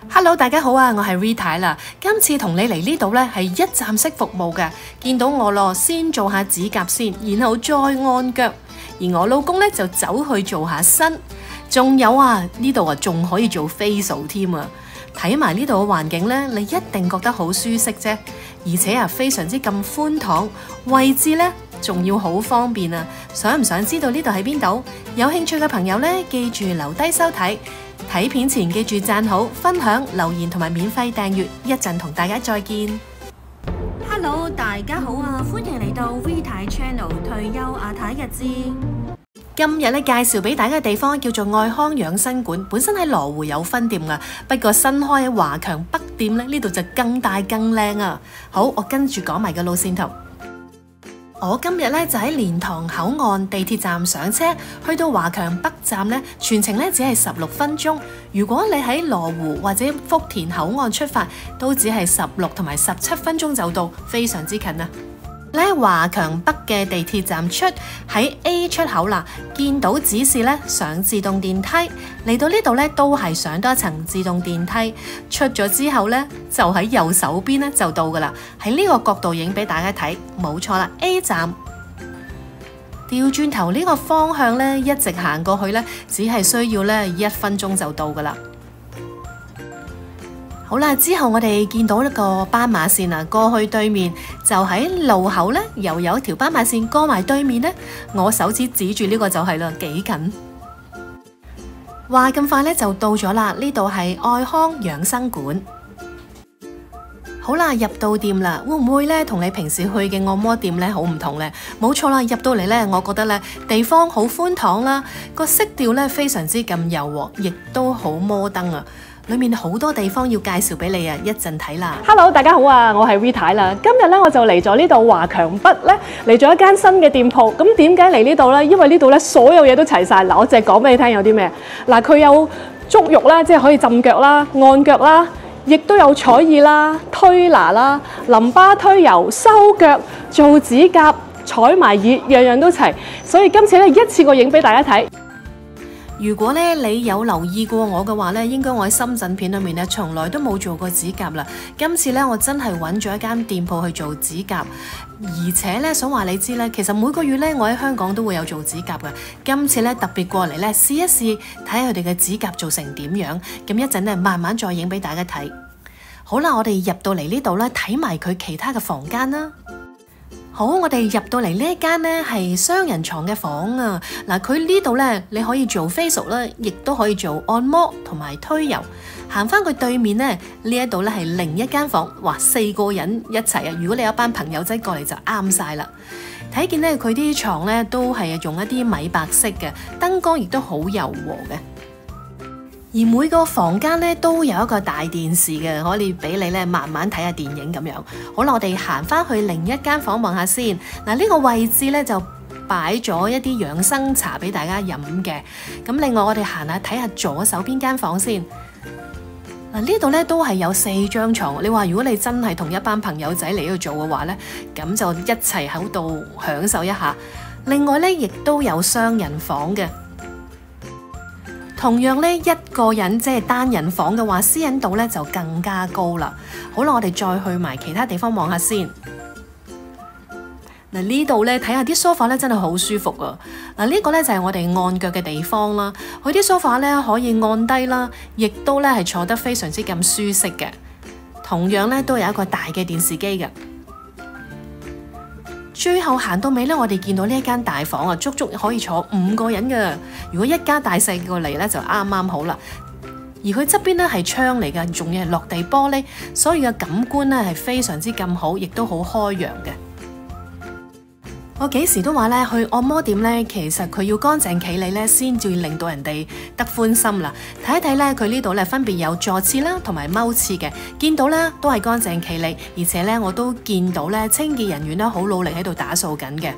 Hello， 大家好啊，我係 Rita 啦。今次同你嚟呢度呢係一站式服務嘅，見到我咯，先做下指甲先，然後再按腳。而我老公呢就走去做下身，仲有啊呢度啊仲可以做 facial 添啊。睇埋呢度嘅環境呢，你一定覺得好舒適啫，而且啊非常之咁寬敞，位置呢仲要好方便啊。想唔想知道呢度喺邊度？有興趣嘅朋友呢，記住留低收睇。睇片前記住讚好、分享、留言同埋免費訂閱，一陣同大家再見。Hello， 大家好啊，歡迎嚟到 Rita Channel 退休阿太日誌。今日咧介紹俾大家嘅地方叫做愛康養生館，本身喺羅湖有分店噶，不過新開喺華強北店咧，呢度就更大更靚啊！好，我跟住講埋個路線圖。我今日咧就喺蓮塘口岸地鐵站上車，去到華強北站咧，全程咧只係16分鐘。如果你喺羅湖或者福田口岸出發，都只係16同埋17分鐘就到，非常之近啊！咧華強北嘅地鐵站出喺 A 出口啦，見到指示咧上自動電梯，嚟到呢度咧都係上多一層自動電梯，出咗之後咧就喺右手邊咧就到噶啦。喺呢個角度影俾大家睇，冇錯啦 A 站。調轉頭呢個方向咧，一直行過去咧，只係需要咧1分鐘就到噶啦。好啦，之後我哋見到一個斑馬線啊，過去對面就喺路口咧，又有一條斑馬線過埋對面咧，我手指指住呢個就係啦，幾近。話咁快咧就到咗啦，呢度係愛康養生館。好啦，入到店啦，會唔會咧同你平時去嘅按摩店咧好唔同咧？冇錯啦，入到嚟咧，我覺得咧地方好寬敞啦，個色調咧非常之咁柔和，亦都好摩登啊！裏面好多地方要介紹俾你啊，一陣睇啦。 Hello， 大家好啊，我係 Rita 啦。今日咧我就嚟咗呢度華強北咧，嚟咗一間新嘅店鋪。咁點解嚟呢度咧？因為呢度咧所有嘢都齊晒。嗱，我淨係講俾你聽有啲咩。嗱，佢有足浴啦，即係可以浸腳啦、按腳啦，亦都有彩耳啦、推拿啦、淋巴推油、修腳、做指甲、採埋耳，樣樣都齊。所以今次咧一次過影俾大家睇。 如果咧你有留意過我嘅話咧，應該我喺深圳片裏面咧，從來都冇做過指甲啦。今次咧，我真係揾咗一間店鋪去做指甲，而且咧想話你知咧，其實每個月咧我喺香港都會有做指甲嘅。今次咧特別過嚟咧試一試，睇下佢哋嘅指甲做成點樣。咁一陣咧慢慢再影俾大家睇。好啦，我哋入到嚟呢度咧，睇埋佢其他嘅房間啦。好，我哋入到嚟呢一間呢係雙人床嘅房啊！嗱，佢呢度呢，你可以做 facial 啦，亦都可以做按摩同埋推油。行翻佢對面呢，呢一度呢係另一間房，哇，4個人一齊啊！如果你有班朋友仔過嚟就啱晒啦。睇見呢，佢啲床呢都係用一啲米白色嘅，燈光亦都好柔和嘅。而每個房間咧都有一個大電視嘅，可以俾你咧慢慢睇下電影咁樣。好啦，我哋行翻去另一間房望下先。嗱，呢個位置咧就擺咗一啲養生茶俾大家飲嘅。咁另外我哋行下睇下左手邊間房先。嗱，呢度咧都係有4張床。你話如果你真係同一班朋友仔嚟呢度做嘅話咧，咁就一齊喺度享受一下。另外咧亦都有雙人房嘅。同樣咧，一個人即係單人房嘅話，私隱度咧就更加高啦。好啦，我哋再去埋其他地方望下先。嗱，呢度咧睇下啲梳化咧真係好舒服啊！嗱，呢個咧就係我哋按腳嘅地方啦。佢啲梳化咧可以按低啦，亦都咧係坐得非常之咁舒適嘅。同樣咧都有一個大嘅電視機嘅。最後行到尾咧，我哋見到呢一間大房啊，足足可以坐5個人嘅。如果一家大細過嚟咧，就啱啱好啦。而佢側邊咧係窗嚟嘅，仲要係落地玻璃，所以嘅感官咧係非常之咁好，亦都好開揚嘅。我幾時都話咧，去按摩店咧，其實佢要乾淨企理咧，先至令到人哋得歡心啦。睇一睇咧，佢呢度咧分別有坐廁啦，同埋踎廁嘅，見到咧都係乾淨企理，而且咧我都見到咧清潔人員咧好努力喺度打掃緊嘅。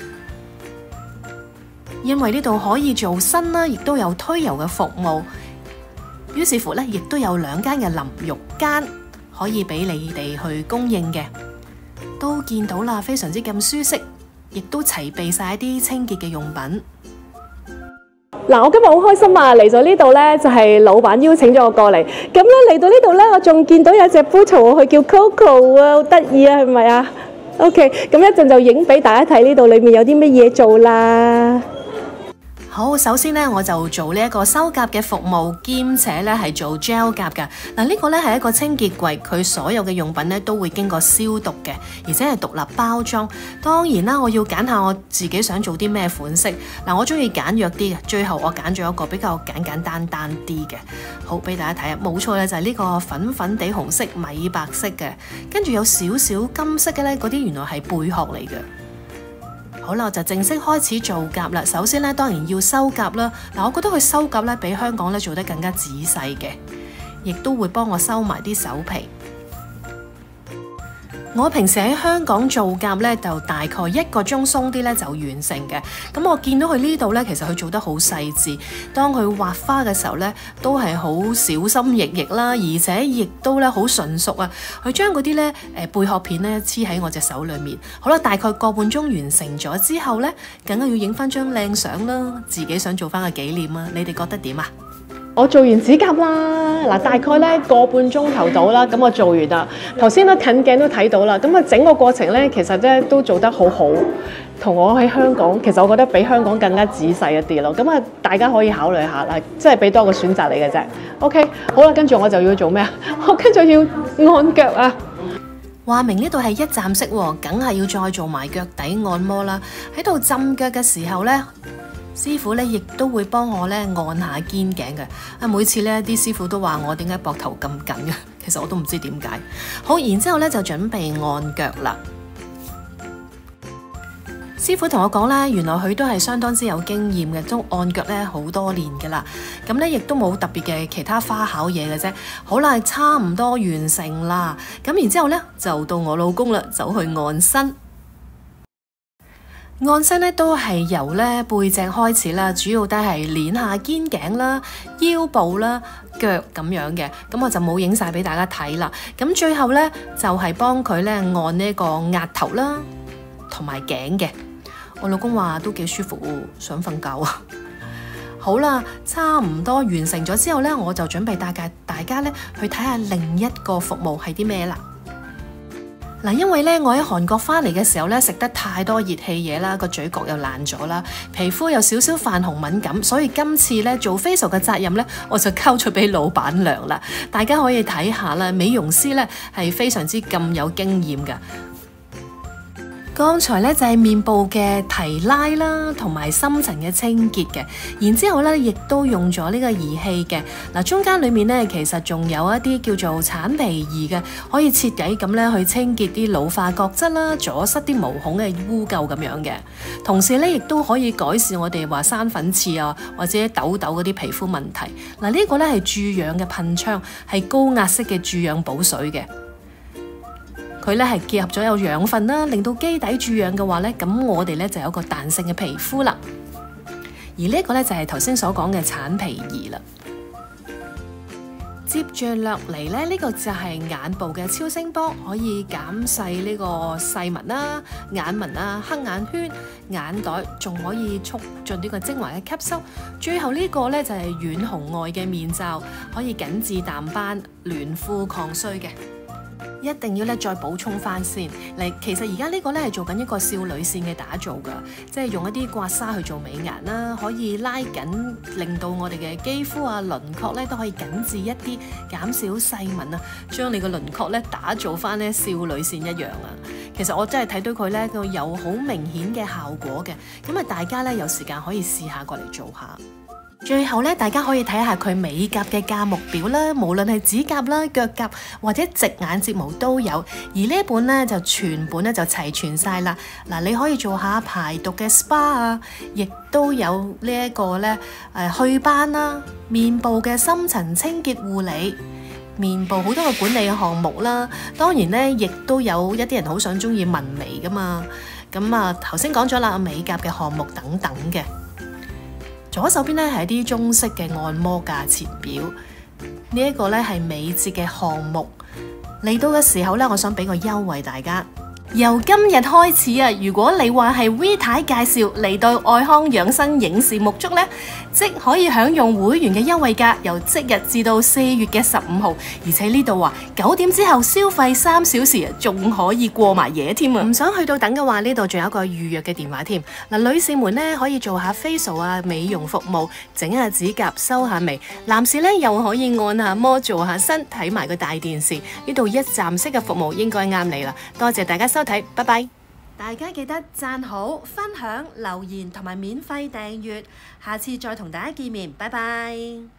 因為呢度可以做身啦，亦都有推油嘅服務，於是乎咧亦都有2間嘅淋浴間可以俾你哋去供應嘅，都見到啦，非常之咁舒適。亦都齊備晒一啲清潔嘅用品。 嗱，我今日好開心啊！嚟咗呢度咧，就係老闆邀請咗我過嚟。咁咧嚟到呢度咧，我仲見到有隻 poodle，佢叫 Coco 啊，好得意啊，係咪啊？OK，咁一陣就影俾大家睇呢度裏面有啲乜嘢做啦。 好，首先咧我就做呢一個修甲嘅服務，兼且咧係做 gel 甲㗎。嗱，呢個咧係一個清潔櫃，佢所有嘅用品咧都會經過消毒嘅，而且係獨立包裝。當然啦，我要揀下我自己想做啲咩款式。嗱，我中意簡約啲嘅，最後我揀咗一個比較簡單啲嘅。好，俾大家睇下，冇錯咧，就係呢個粉粉地紅色米白色嘅，跟住有少少金色嘅咧，嗰啲原來係貝殼嚟嘅。好啦，我就正式開始做甲啦。首先咧，當然要修甲啦。嗱，我覺得佢修甲咧比香港咧做得更加仔細嘅，亦都會幫我收埋啲手皮。我平時喺香港做甲咧，就大概1個鐘鬆啲咧就完成嘅。咁我見到佢呢度咧，其實佢做得好細緻。當佢畫花嘅時候咧，都係好小心翼翼啦，而且亦都咧好純熟啊。佢將嗰啲咧貝殼片咧黐喺我隻手裏面。好啦，大概個半鐘完成咗之後咧，梗係要影翻張靚相啦，自己想做翻個紀念啊！你哋覺得點啊？ 我做完指甲啦，嗱，大概咧個半鐘頭到啦，咁我做完啦。頭先咧近鏡都睇到啦，咁啊整個過程咧其實咧都做得好好，同我喺香港其實我覺得比香港更加仔細一啲咯。咁啊大家可以考慮下啦，即係俾多個選擇你嘅啫。OK， 好啦，跟住我就要做咩啊？我跟住要按腳啊！ 話明呢度係一站式喎，梗係要再做埋腳底按摩啦。喺度浸腳嘅時候咧，師傅咧亦都會幫我咧按下肩頸嘅。啊，每次咧啲師傅都話我點解膊頭咁緊嘅，其實我都唔知點解。好，然之後咧就準備按腳啦。師傅同我講咧，原來佢都係相當之有經驗嘅，都按腳咧好多年嘅啦。咁咧亦都冇特別嘅其他花巧嘢嘅啫。好啦，差唔多完成啦。咁然之後咧就到我老公啦，走去按身。按身咧都係由咧背脊開始啦，主要都係練下肩頸啦、腰部啦、腳咁樣嘅。咁我就冇影晒俾大家睇啦。咁最後咧就係幫佢咧按呢個額頭啦，同埋頸嘅。我老公話都幾舒服喎，想瞓覺啊。好啦，差唔多完成咗之後咧，我就準備帶大家咧去睇下另一個服務係啲咩啦。嗱，因為咧我喺韓國翻嚟嘅時候咧食得太多熱氣嘢啦，個嘴角又爛咗啦，皮膚有少少泛紅敏感，所以今次咧做 facial 嘅責任咧，我就交咗俾老闆娘啦。大家可以睇下啦，美容師咧係非常之咁有經驗㗎。剛才咧就係面部嘅提拉啦，同埋深層嘅清潔嘅，然之後咧亦都用咗呢個儀器嘅。嗱，中間裡面咧其實仲有一啲叫做剷皮儀嘅，可以徹底咁咧去清潔啲老化角質啦，阻塞啲毛孔嘅污垢咁樣嘅。同時咧亦都可以改善我哋話生粉刺啊或者痘痘嗰啲皮膚問題。嗱，呢個咧係注氧嘅噴槍，係高壓式嘅注氧補水嘅。佢咧係結合咗有養分啦，令到基底注氧嘅話咧，咁我哋咧就有個彈性嘅皮膚啦。而呢個咧就係頭先所講嘅剷皮儀啦。接住落嚟咧，呢個就係眼部嘅超聲波，可以減細呢個細紋啦、眼紋啦、黑眼圈、眼袋，仲可以促進呢個精華嘅吸收。最後呢個咧就係遠紅外嘅面罩，可以緊緻淡斑、嫩膚抗衰嘅。一定要咧再補充翻先。嚟，其實而家呢個咧係做緊一個少女線嘅打造㗎，即係用一啲刮痧去做美顏啦，可以拉緊，令到我哋嘅肌膚啊輪廓咧都可以緊緻一啲，減少細紋啊，將你個輪廓咧打造翻咧少女線一樣啊。其實我真係睇到佢咧，佢有好明顯嘅效果嘅，咁啊大家咧有時間可以試下過嚟做下。最後咧，大家可以睇下佢美甲嘅價目表啦，無論係指甲啦、腳甲或者直眼睫毛都有。而呢一本咧就全本咧就齊全晒啦。嗱，你可以做下排毒嘅 SPA 啊，亦都有呢一個咧祛斑啦，面部嘅深層清潔護理，面部好多嘅管理項目啦。當然咧，亦都有一啲人好想中意紋眉噶嘛。咁啊，頭先講咗啦，美甲嘅項目等等嘅。左手邊咧係一啲中式嘅按摩價錢表，呢一個咧係美睫嘅項目。嚟到嘅時候咧，我想俾個優惠大家， 由今日開始啊，如果你話係 V 太介紹嚟到愛康養生影視沐足呢，即可以享用會員嘅優惠價，由即日至到4月嘅15號，而且呢度9點之後消費3小時啊，仲可以過埋夜添啊！唔想去到等嘅話，呢度仲有一個預約嘅電話添。嗱，女士們呢可以做下 facial 啊，美容服務，整下指甲，修下眉；男士呢又可以按下摩，做下身，睇埋個大電視。呢度一站式嘅服務應該啱你啦。多謝大家收睇，拜拜！大家記得讚好、分享、留言同埋免費訂閱，下次再同大家見面，拜拜。